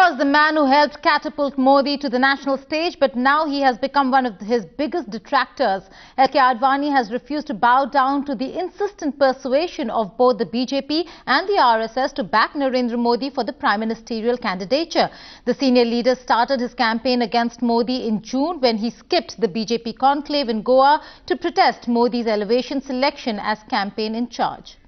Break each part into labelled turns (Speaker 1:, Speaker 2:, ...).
Speaker 1: was the man who helped catapult Modi to the national stage, but now he has become one of his biggest detractors. LK Advani has refused to bow down to the insistent persuasion of both the BJP and the RSS to back Narendra Modi for the prime ministerial candidature. The senior leader started his campaign against Modi in June when he skipped the BJP conclave in Goa to protest Modi's elevation selection as campaign in charge.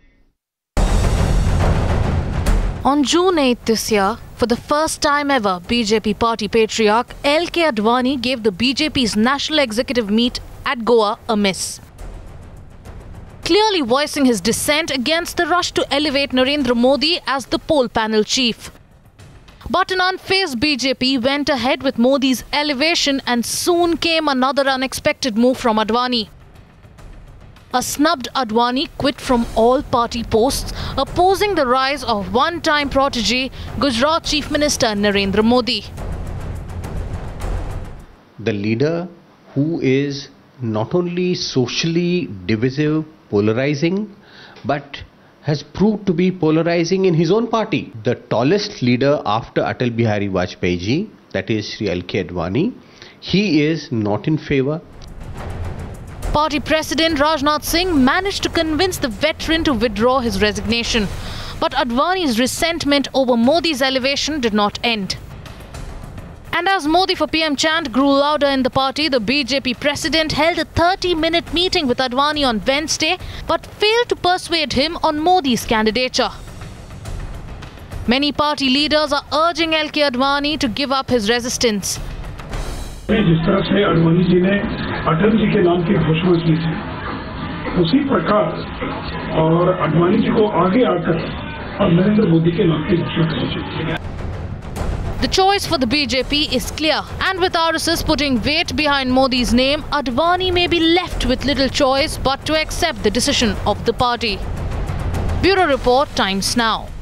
Speaker 2: On June 8 this year, for the first time ever, BJP party patriarch LK Advani gave the BJP's national executive meet at Goa a miss, clearly voicing his dissent against the rush to elevate Narendra Modi as the poll panel chief. But an unfazed BJP went ahead with Modi's elevation, and soon came another unexpected move from Advani. A snubbed Advani quit from all party posts, opposing the rise of one-time protege Gujarat Chief Minister Narendra Modi.
Speaker 3: The leader who is not only socially divisive, polarizing, but has proved to be polarizing in his own party. The tallest leader after Atal Bihari Vajpayee ji, that is Shri LK Advani, he is not in favor.
Speaker 2: Party President Rajnath Singh managed to convince the veteran to withdraw his resignation. But Advani's resentment over Modi's elevation did not end. And as Modi for PM chant grew louder in the party, the BJP president held a 30-minute meeting with Advani on Wednesday, but failed to persuade him on Modi's candidature. Many party leaders are urging LK Advani to give up his resistance.
Speaker 4: जिस तरह से अडवाणी जी ने अटल जी के नाम की घोषणा की थी, उसी प्रकार और अडवाणी जी को आगे आकर अब नरेंद्र मोदी के नाम की घोषणा करनी चाहिए.
Speaker 2: The choice for the BJP is clear, and with RSS putting weight behind Modi's name, Advani may be left with little choice but to accept the decision of the party. Bureau Report, Times Now.